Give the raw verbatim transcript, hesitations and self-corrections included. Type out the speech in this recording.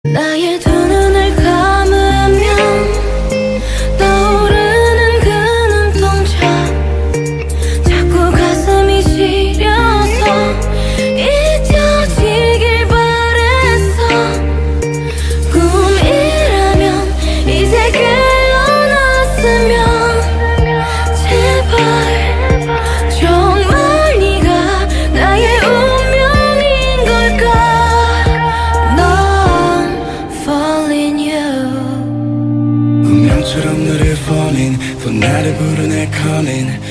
나의 두 눈을 감으면 떠오르는 그 눈동자, 자꾸 가슴이 시려서 잊혀지길 바랬어. 꿈이라면 이제 깨어났으면 제발 정말 네가 나의 운명인 걸까. 운명처럼 너를 falling, 또 나를 부르네 calling.